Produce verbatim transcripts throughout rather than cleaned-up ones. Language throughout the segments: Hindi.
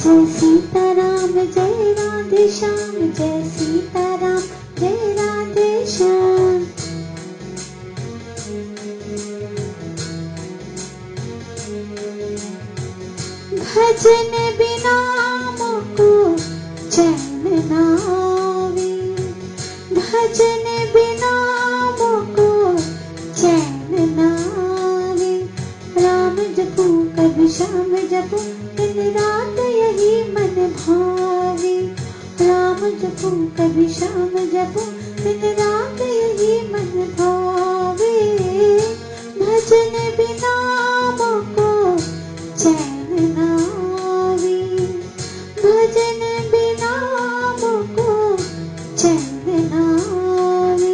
जय सीताराम जय राधे श्याम, जय सीताराम जय राधे श्याम। भजन बिना मुझको चैन न आवे, भजन बिना मुझको चैन न आवे। राम जपू कभी श्याम जपू दिन रात यही मन भावे। राम जपू कभी श्याम जपू दिन रात यही मन भावे। भजन बिना मुझको चैन न आवे, भजन बिना मुझको चैन न आवे।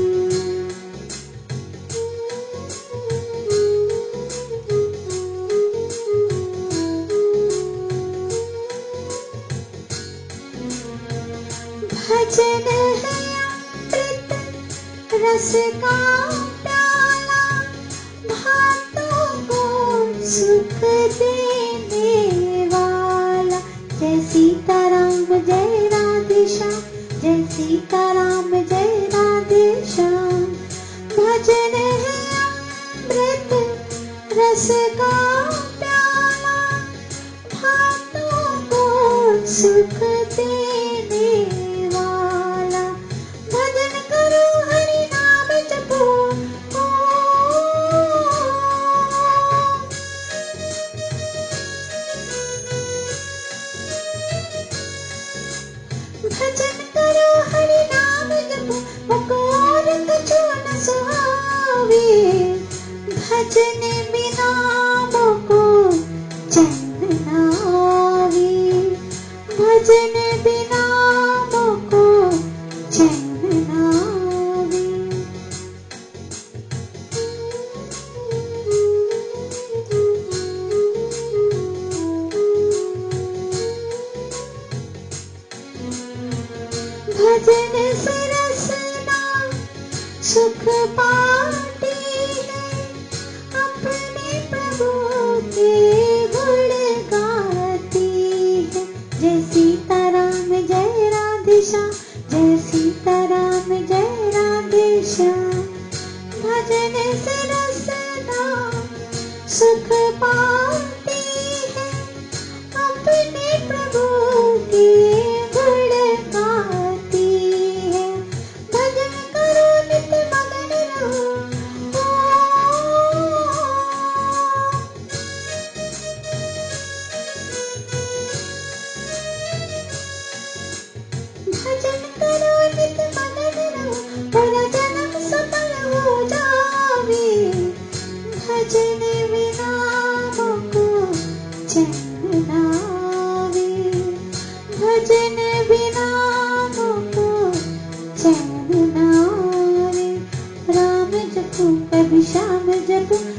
भजन है अमृत रस का प्याला, भातों को सुख देने वाला। जय सीताराम जय राधे श्याम, जय सीताराम जय राधे श्याम। भजन है अमृत रस का प्याला, भातों को सुख देने वाला। भजन करो हरि नाम जपो, भजन करो हरि नाम जपो, मुको और कछु न सुहावे। भजन बिना मुझको चैन न आवे, भजन बिना मुझको चैन न आवे। भजन से रसना सुख पाती है, अपने प्रभु के गुण गाती है। जय सीताराम जय राधे श्याम, जय सीताराम जय राधे श्याम। भजन से रसना सुख पाती है, अपने प्रभु के गुण गाती है। भजन करो नित मगन रहो, भजन करो नित मगन रहो, पूरा जन्म सफल हो जावे। भजन बिना मुझको चैन न आवे, भजन बिना मुझको चैन न आवे। राम जपू कभी श्याम जपू